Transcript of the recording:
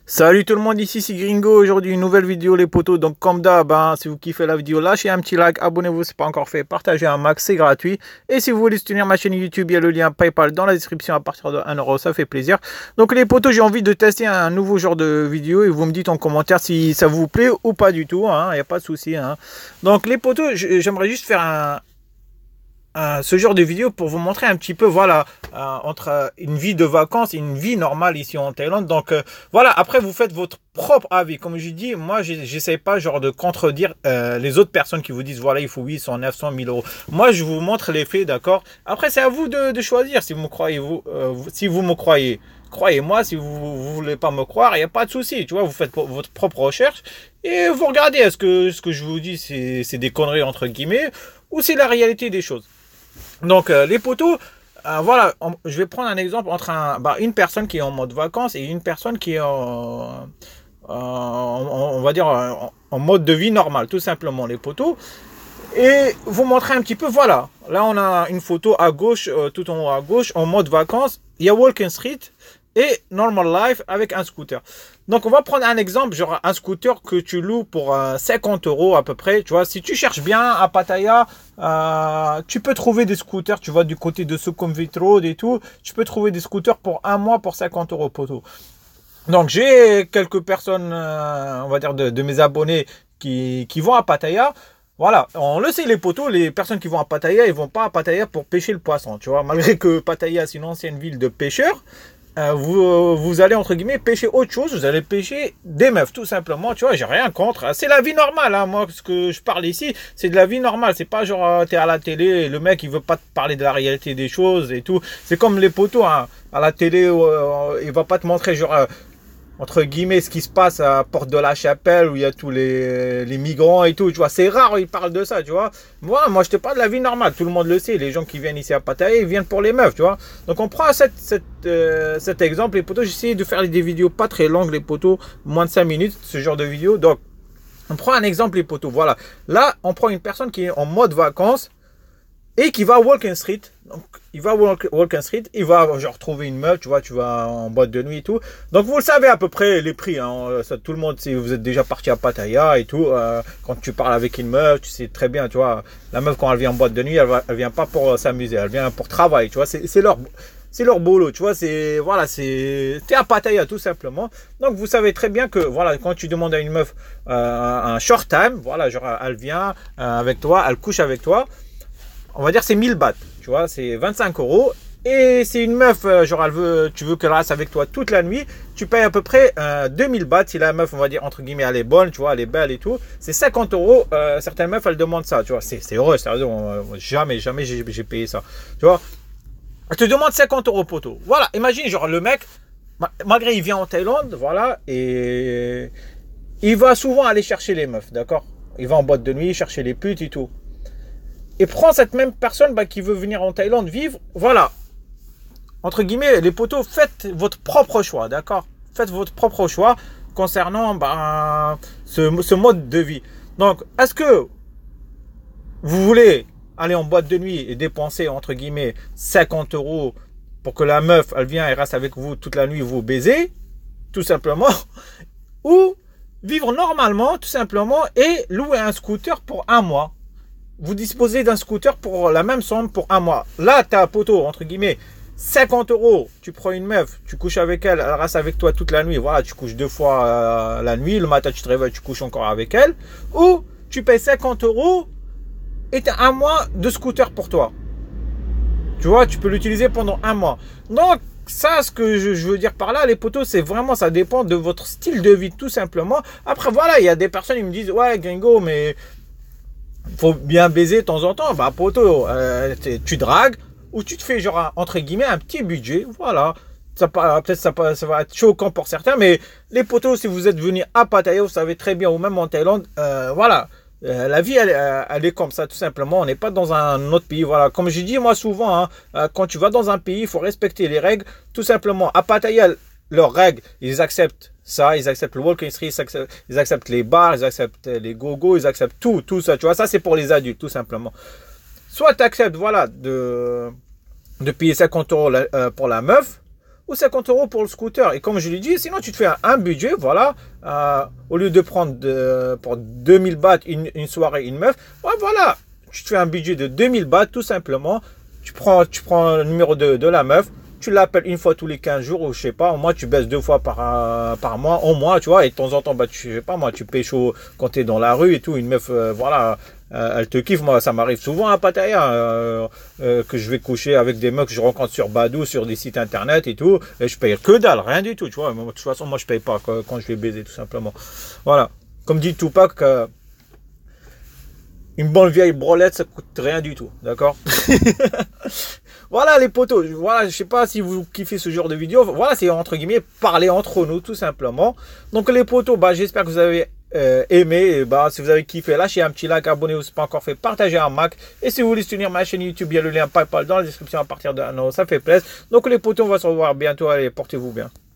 Salut tout le monde, ici c'est Gringo. Aujourd'hui une nouvelle vidéo les potos. Donc comme d'hab, si vous kiffez la vidéo, lâchez un petit like, abonnez-vous si ce n'est pas encore fait, partagez un max, c'est gratuit. Et si vous voulez soutenir ma chaîne YouTube, il y a le lien PayPal dans la description à partir de 1€, ça fait plaisir. Donc les potos, j'ai envie de tester un nouveau genre de vidéo et vous me dites en commentaire si ça vous plaît ou pas du tout, il n'y a pas de souci. Donc les potos, j'aimerais juste faire ce genre de vidéo pour vous montrer un petit peu, voilà, entre une vie de vacances et une vie normale ici en Thaïlande. Donc voilà, après vous faites votre propre avis. Comme je dis, moi j'essaie pas genre de contredire les autres personnes qui vous disent voilà il faut 800, 900, 1000€. Moi je vous montre les faits, d'accord. Après c'est à vous de choisir si vous me croyez, si vous me croyez. Croyez-moi, si vous voulez pas me croire, il n'y a pas de souci, tu vois, vous faites votre propre recherche et vous regardez est-ce que ce que je vous dis c'est des conneries entre guillemets ou c'est la réalité des choses. Donc les potos, voilà, je vais prendre un exemple entre une personne qui est en mode vacances et une personne qui est on va dire en mode de vie normal, tout simplement les potos. Et vous montrer un petit peu, voilà, là on a une photo à gauche, tout en haut à gauche, en mode vacances, il y a Walking Street et Normal Life avec un scooter. Donc on va prendre un exemple, genre un scooter que tu loues pour 50€ à peu près. Tu vois, si tu cherches bien à Pattaya, tu peux trouver des scooters, tu vois, du côté de Sukhumvit Road et tout. Tu peux trouver des scooters pour un mois pour 50€ poteau. Donc j'ai quelques personnes, on va dire de mes abonnés qui vont à Pattaya. Voilà, on le sait les poteaux, les personnes qui vont à Pattaya, ils vont pas à Pattaya pour pêcher le poisson, tu vois. Malgré que Pattaya c'est une ancienne ville de pêcheurs. Vous allez entre guillemets pêcher autre chose, vous allez pêcher des meufs tout simplement, tu vois, j'ai rien contre, c'est la vie normale, moi ce que je parle ici c'est de la vie normale, c'est pas genre t'es à la télé et le mec il veut pas te parler de la réalité des choses et tout, c'est comme les poteaux, à la télé il va pas te montrer genre entre guillemets ce qui se passe à Porte de la Chapelle où il y a tous les migrants et tout, tu vois, c'est rare, ils parlent de ça, tu vois. Moi je te parle de la vie normale, tout le monde le sait, les gens qui viennent ici à Pattaya, ils viennent pour les meufs, tu vois. Donc on prend cet exemple, les potos, j'essaie de faire des vidéos pas très longues, les potos, moins de 5 minutes, ce genre de vidéo. Donc on prend un exemple, les potos, voilà. Là, on prend une personne qui est en mode vacances et qui va à Walking Street. Donc, il va à Walking Street, il va genre trouver une meuf, tu vois, tu vas en boîte de nuit et tout. Donc, vous le savez à peu près les prix. Ça, tout le monde, si vous êtes déjà parti à Pattaya et tout, quand tu parles avec une meuf, tu sais très bien, tu vois, la meuf quand elle vient en boîte de nuit, elle vient pas pour s'amuser, elle vient pour travailler, tu vois, c'est leur boulot, tu vois, t'es à Pattaya tout simplement. Donc vous savez très bien que voilà, quand tu demandes à une meuf un short time, voilà, genre elle vient avec toi, elle couche avec toi. On va dire c'est 1000 bahts, tu vois, c'est 25€. Et c'est une meuf, genre tu veux qu'elle reste avec toi toute la nuit, tu payes à peu près 2000 bahts. Si la meuf, on va dire entre guillemets, elle est bonne, tu vois, elle est belle et tout, c'est 50€. Certaines meufs, elles demandent ça, tu vois, c'est heureux, sérieux, jamais j'ai payé ça, tu vois. Elle te demande 50€ poteau. Voilà, imagine, genre le mec, malgré il vient en Thaïlande, voilà, et il va souvent aller chercher les meufs, d'accord. Il va en boîte de nuit chercher les putes et tout. Et prends cette même personne qui veut venir en Thaïlande vivre, voilà, entre guillemets, les potos, faites votre propre choix, d'accord. Faites votre propre choix concernant ce mode de vie. Donc, est-ce que vous voulez aller en boîte de nuit et dépenser, entre guillemets, 50€ pour que la meuf, elle vient et reste avec vous toute la nuit, vous baiser, tout simplement, ou vivre normalement, tout simplement, et louer un scooter pour un mois. Vous disposez d'un scooter pour la même somme pour un mois. Là, tu as un poteau, entre guillemets, 50€. Tu prends une meuf, tu couches avec elle, elle reste avec toi toute la nuit. Voilà, tu couches 2 fois la nuit. Le matin, tu te réveilles, tu couches encore avec elle. Ou tu payes 50€ et tu as un mois de scooter pour toi. Tu vois, tu peux l'utiliser pendant un mois. Donc, ça, ce que je veux dire par là, les potos, c'est vraiment, ça dépend de votre style de vie, tout simplement. Après, voilà, il y a des personnes qui me disent, ouais, Gringo, mais faut bien baiser de temps en temps. Bah, poto, tu dragues ou tu te fais genre entre guillemets un petit budget. Voilà. Peut-être ça va être choquant pour certains, mais les potos, si vous êtes venus à Pattaya, vous savez très bien, ou même en Thaïlande, voilà. La vie, elle est comme ça, tout simplement. On n'est pas dans un autre pays. Voilà. Comme je dis moi souvent, quand tu vas dans un pays, il faut respecter les règles. Tout simplement. À Pattaya, leurs règles, ils acceptent ça, ils acceptent le walking street, ils acceptent les bars, ils acceptent les go-go, ils acceptent tout ça, tu vois, ça c'est pour les adultes, tout simplement. Soit tu acceptes, voilà, de payer 50€ pour la meuf, ou 50 euros pour le scooter. Et comme je l'ai dit, sinon tu te fais un budget, voilà, au lieu de prendre pour 2000 bahts une soirée, une meuf, ouais, voilà, tu te fais un budget de 2000 bahts tout simplement. Tu prends le numéro de la meuf, tu l'appelles une fois tous les 15 jours, ou je sais pas, au moins tu baisses 2 fois par mois, au moins, tu vois, et de temps en temps, bah, je sais pas, moi, tu pécho quand tu es dans la rue et tout, une meuf, voilà, elle te kiffe. Moi, ça m'arrive souvent à Pattaya, que je vais coucher avec des mecs que je rencontre sur Badoo, sur des sites internet et tout, et je paye que dalle, rien du tout, tu vois. De toute façon, moi, je paye pas quand je vais baiser, tout simplement. Voilà. Comme dit Tupac, une bonne vieille brolette, ça coûte rien du tout, d'accord? Voilà les potos, voilà, je sais pas si vous kiffez ce genre de vidéo, voilà, c'est entre guillemets parler entre nous tout simplement. Donc les potos, bah j'espère que vous avez aimé, et bah si vous avez kiffé, lâchez un petit like, abonnez-vous si ce n'est pas encore fait, partagez un max, et si vous voulez soutenir ma chaîne YouTube, il y a le lien PayPal dans la description à partir de 1 euro, ça fait plaisir. Donc les potos, on va se revoir bientôt, allez, portez-vous bien.